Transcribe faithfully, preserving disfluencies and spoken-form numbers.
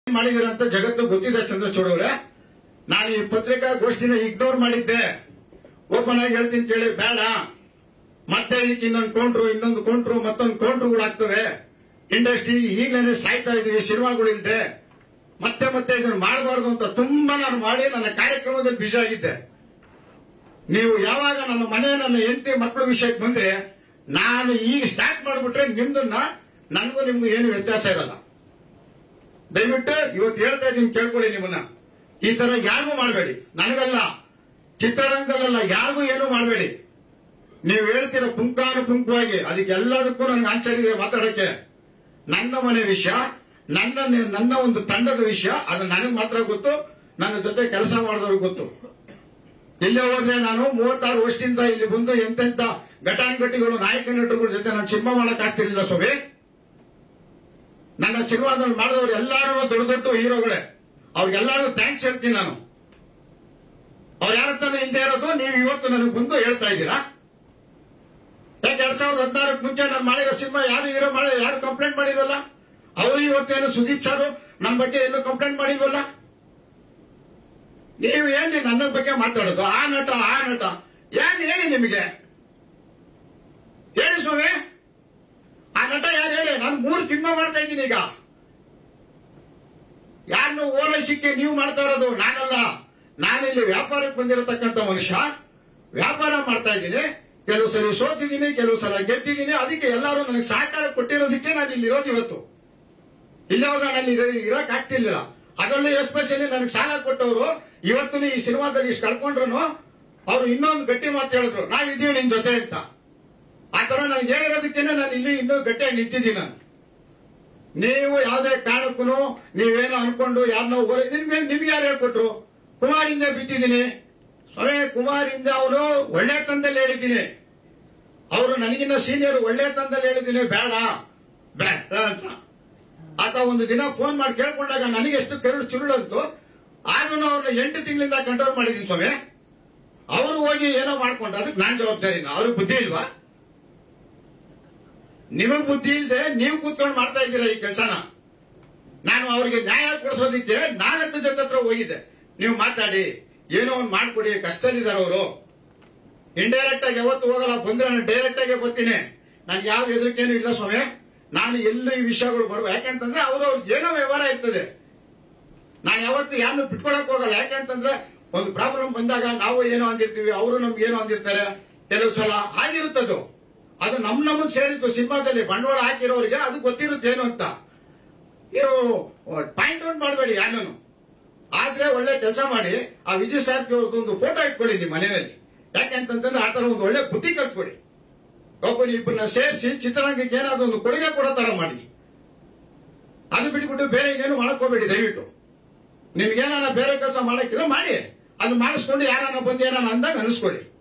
ಮಾಡಿದಿರಂತ ಜಗತ್ತು ಗೊತ್ತಿದೆ ಚಂದ್ರಚೂಡ್ ಅವರೇ. ನಾನು ಈ ಪತ್ರಿಕಾಗೋಷ್ಠಿನ ಇಗ್ನೋರ್ ಮಾಡಿದ್ದೆ. ಓಪನ್ ಆಗಿ ಹೇಳ್ತೀನಿ ಕೇಳಿ, ಬೇಡ ಮತ್ತೆ ಈಗ ಇನ್ನೊಂದು ಕೌಂಟ್ರು ಇನ್ನೊಂದು ಕೌಂಟ್ರು ಮತ್ತೊಂದು ಕೌಂಟ್ರುಗಳಾಗ್ತವೆ. ಇಂಡಸ್ಟ್ರಿ ಈಗಲೇ ಸಾಯ್ತಾ ಇದೀವಿ ಸಿನಿಮಾಗಳಿಲ್ದೆ. ಮತ್ತೆ ಮತ್ತೆ ಇದನ್ನು ಮಾಡಬಾರ್ದು ಅಂತ ತುಂಬಾ ನಾನು ಮಾಡಿ ನನ್ನ ಕಾರ್ಯಕ್ರಮದಲ್ಲಿ ಬಿಸಿ ಆಗಿದ್ದೆ. ನೀವು ಯಾವಾಗ ನನ್ನ ಮನೆ ನನ್ನ ಹೆಂಡತಿ ಮಕ್ಕಳು ವಿಷಯಕ್ಕೆ ಬಂದ್ರೆ ನಾನು ಈಗ ಸ್ಟಾರ್ಟ್ ಮಾಡಿಬಿಟ್ರೆ ನಿಮ್ದನ್ನ ನನಗೂ ನಿಮ್ಗೂ ಏನು ವ್ಯತ್ಯಾಸ ಇರಲ್ಲ. ದಯವಿಟ್ಟು ಇವತ್ತು ಹೇಳ್ತಾ ಇದ್ದೀನಿ ಕೇಳ್ಕೊಳ್ಳಿ. ನಿಮ್ಮನ್ನ ಈ ತರ ಯಾರಿಗೂ ಮಾಡಬೇಡಿ. ನನಗಲ್ಲ, ಚಿತ್ರರಂಗದಲ್ಲ, ಯಾರಿಗೂ ಏನು ಮಾಡಬೇಡಿ. ನೀವು ಹೇಳ್ತೀರ ಪುಂಖಾನುಪುಂಖವಾಗಿ, ಅದಕ್ಕೆಲ್ಲದಕ್ಕೂ ನನಗೆ ಆನ್ಸರ್ ಇದೆ ಮಾತಾಡಕ್ಕೆ. ನನ್ನ ಮನೆ ವಿಷಯ, ನನ್ನ ನನ್ನ ಒಂದು ತಂಡದ ವಿಷಯ, ಅದು ನನಗೆ ಮಾತ್ರ ಗೊತ್ತು, ನನ್ನ ಜೊತೆ ಕೆಲಸ ಮಾಡಿದವ್ರಿಗೆ ಗೊತ್ತು. ಇಲ್ಲೇ ಹೋದ್ರೆ ನಾನು ಮೂವತ್ತಾರು ವರ್ಷದಿಂದ ಇಲ್ಲಿ ಬಂದು ಎಂತೆಂತ ಘಟಾನುಘಟಿಗಳು ನಾಯಕ ನಟರುಗಳ ಜೊತೆ ನಾನು ಸಿನಿಮಾ ಮಾಡಕ್ ಆಗ್ತಿರ್ಲಿಲ್ಲ ಸ್ವಾಮಿ. ನನ್ನ ಸಿನಿಮಾದಲ್ಲಿ ಮಾಡಿದವರು ಎಲ್ಲಾರು ದೊಡ್ಡ ದೊಡ್ಡ ಹೀರೋಗಳೇ. ಅವ್ರಿಗೆಲ್ಲರಿಗೂ ಥ್ಯಾಂಕ್ಸ್ ಹೇಳ್ತೀನಿ ನಾನು. ಅವ್ರು ಯಾರ ತಾನು ಇಲ್ಲದೆ ಇರೋದು ನೀವು ಇವತ್ತು ನನಗೆ ಬಂದು ಹೇಳ್ತಾ ಇದ್ದೀರಾ. ಯಾಕೆ ಎರಡ್ ಸಾವಿರದ ಹದಿನಾರಕ್ಕೆ ಮುಂಚೆ ನಾನು ಮಾಡಿರೋ ಸಿನಿಮಾ ಯಾರು ಹೀರೋ ಮಾಡಿ ಯಾರು ಕಂಪ್ಲೇಂಟ್ ಮಾಡಿಲ್ವಲ್ಲ? ಅವರು ಇವತ್ತೇನು ಸುದೀಪ್ ಸಾರು ನನ್ನ ಬಗ್ಗೆ ಏನು ಕಂಪ್ಲೇಂಟ್ ಮಾಡಿಲ್ವಲ್ಲ? ನೀವು ಏನ್ ನನ್ನ ಬಗ್ಗೆ ಮಾತಾಡೋದು? ಆ ನಟ ಆ ನಟ ಏನ್ ಹೇಳಿ ನಿಮಗೆ ಹೇಳಿ ಸ್ವಾಮಿ. ಆ ನಟ ಯಾರು ಹೇಳಿ? ನಾನು ಮೂರು ಸಿನಿಮಾ ಮಾಡ್ತಾ ಇದ್ದೀನಿ ಈಗ. ಯಾರನ್ನು ಓಲೈಸಿಕ್ಕೆ ನೀವು ಮಾಡ್ತಾ ಇರೋದು? ನಾನಲ್ಲ. ನಾನಿಲ್ಲಿ ವ್ಯಾಪಾರಕ್ಕೆ ಬಂದಿರತಕ್ಕಂತ ಮನುಷ್ಯ. ವ್ಯಾಪಾರ ಮಾಡ್ತಾ ಇದ್ದೀನಿ. ಕೆಲವು ಸಲ ಸೋತಿದ್ದೀನಿ, ಕೆಲವು ಸಲ ಗೆದ್ದಿದ್ದೀನಿ. ಅದಕ್ಕೆ ಎಲ್ಲರೂ ನನಗೆ ಸಹಕಾರ ಕೊಟ್ಟಿರೋದಕ್ಕೆ ನಾನು ಇಲ್ಲಿ ಇರೋದು ಇವತ್ತು. ಇಲ್ಲ ಹೋದ್ರೆ ನಾನು ಇರಕ್ ಆಗ್ತಿರ್ಲಿಲ್ಲ. ಅದರಲ್ಲೂ ಎಸ್ಪೆಷಲಿ ನನಗೆ ಸಾಲ ಕೊಟ್ಟವರು ಇವತ್ತು ಈ ಸಿನಿಮಾದಲ್ಲಿ ಇಷ್ಟು ಕಳ್ಕೊಂಡ್ರು ಅವ್ರು ಇನ್ನೊಂದು ಗಟ್ಟಿ ಮಾತು ಹೇಳಿದ್ರು, ನಾವಿದ್ದೀವಿ ನಿನ್ ಜೊತೆ ಅಂತ. ಆ ತರ ನನಗೆ ಹೇಳಿರೋದಕ್ಕೇನೆ ನಾನು ಇಲ್ಲಿ ಇನ್ನೂ ಗಟ್ಟಿಯಾಗಿ ನಿಂತಿದ್ದೀನಿ. ನಾನು ನೀವು ಯಾವುದೇ ಕಾರಣಕ್ಕೂ ನೀವೇನೋ ಅನ್ಕೊಂಡು ಯಾರನ್ನೋ ನಿಮ್ಗೆ ನಿಮ್ಗೆ ಯಾರು ಹೇಳ್ಕೊಟ್ರು? ಕುಮಾರಿಂದ ಬಿಟ್ಟಿದ್ದೀನಿ ಸ್ವಾಮಿ. ಕುಮಾರಿಂದ ಅವನು ಒಳ್ಳೆ ತಂದಲ್ಲಿ ಹೇಳಿದ್ದೀನಿ. ಅವರು ನನಗಿನ್ನ ಸೀನಿಯರ್ ಒಳ್ಳೆ ತಂದಲ್ಲಿ ಹೇಳಿದ್ದೀನಿ ಬೇಡ ಬೇಡ ಅಂತ. ಆತ ಒಂದು ದಿನ ಫೋನ್ ಮಾಡಿ ಕೇಳ್ಕೊಂಡಾಗ ನನಗೆ ಎಷ್ಟು ಕರುಳು ಚುರುಳಂತು. ಆದ್ರೂ ಅವ್ರನ್ನ ಎಂಟು ತಿಂಗಳಿಂದ ಕಂಟ್ರೋಲ್ ಮಾಡಿದ್ದೀನಿ ಸ್ವಾಮಿ. ಅವರು ಹೋಗಿ ಏನೋ ಮಾಡ್ಕೊಂಡ್ರೆ ಅದಕ್ಕೆ ನಾನ್ ಜವಾಬ್ದಾರಿನ? ಅವ್ರಿಗೆ ಬುದ್ಧಿ ಇಲ್ವಾ? ನಿಮಗ್ ಬುದ್ಧಿ ಇಲ್ಲದೆ ನೀವು ಕೂತ್ಕೊಂಡು ಮಾಡ್ತಾ ಇದ್ದೀರಾ ಈ ಕೆಲಸನ. ನಾನು ಅವ್ರಿಗೆ ನ್ಯಾಯ ಕೊಡಿಸೋದಿಕ್ಕೆ ನಾಲ್ಕು ಜನ ಹತ್ರ ಹೋಗಿದ್ದೆ. ನೀವು ಮಾತಾಡಿ ಏನೋ ಒಂದು ಮಾಡ್ಕೊಡಿ, ಕಷ್ಟದಲ್ಲಿದ್ದಾರೆ ಅವರು. ಇಂಡೈರೆಕ್ಟ್ ಆಗಿ ಯಾವತ್ತು ಹೋಗಲ್ಲ, ಬಂದ್ರೆ ನಾನು ಡೈರೆಕ್ಟ್ ಆಗಿ ಬರ್ತೀನಿ. ನಾನು ಯಾವ ಹೆದರಿಕೆನೂ ಇಲ್ಲ ಸ್ವಾಮಿ. ನಾನು ಎಲ್ಲೂ ಈ ವಿಷಯಗಳು ಬರುವ ಯಾಕೆಂತಂದ್ರೆ ಅವ್ರು ಅವ್ರಿಗೆ ಏನೋ ವ್ಯವಹಾರ ಇರ್ತದೆ. ನಾನು ಯಾವತ್ತು ಯಾರನ್ನು ಬಿಟ್ಕೊಳಕ್ ಹೋಗಲ್ಲ. ಯಾಕೆಂತಂದ್ರೆ ಒಂದು ಪ್ರಾಬ್ಲಮ್ ಬಂದಾಗ ನಾವು ಏನೋ ಅಂದಿರ್ತೀವಿ, ಅವರು ನಮ್ಗೆ ಏನೋ ಅಂದಿರ್ತಾರೆ. ಕೆಲವು ಸಲ ಆಗಿರುತ್ತದು. ಅದು ನಮ್ ನಮಗ್ ಸೇರಿತ್ತು. ಸಿನಿಮಾದಲ್ಲಿ ಬಂಡವಾಳ ಹಾಕಿರೋರಿಗೆ ಅದು ಗೊತ್ತಿರುತ್ತೆ ಏನು ಅಂತ. ನೀವು ಪಾಯಿಂಟ್ ಔಟ್ ಮಾಡಬೇಡಿ ಯಾರನ್ನು. ಆದ್ರೆ ಒಳ್ಳೆ ಕೆಲಸ ಮಾಡಿ ಆ ವಿಜಯ್ ಸಾರ್ಥಿ ಅವ್ರದ್ದೊಂದು ಫೋಟೋ ಇಟ್ಕೊಳ್ಳಿ ನಿಮ್ಮ ಮನೆಯಲ್ಲಿ. ಯಾಕೆಂತಂದ್ರೆ ಆತರ ಒಂದು ಒಳ್ಳೆ ಬುದ್ಧಿ ಕಲ್ತ್ಕೊಡಿ. ಒಬ್ಬನ ಇಬ್ಬರನ್ನ ಸೇರಿಸಿ ಚಿತ್ರರಂಗಕ್ಕೆ ಏನಾದ್ರು ಒಂದು ಕೊಡುಗೆ ಕೊಡೋ ತರ ಮಾಡಿ. ಅದು ಬಿಟ್ಬಿಟ್ಟು ಬೇರೆ ಇನ್ನೇನು ಮಾಡಕ್ ಹೋಗ್ಬೇಡಿ ದಯವಿಟ್ಟು. ನಿಮ್ಗೇನಾರ ಬೇರೆ ಕೆಲಸ ಮಾಡಕ್ಕಿಲ್ಲ ಮಾಡಿ, ಅದು ಮಾಡಿಸ್ಕೊಂಡು ಯಾರನ್ನ ಬಂದು ಏನಾರ ಅಂದಾಗ ಅನಿಸ್ಕೊಳ್ಳಿ.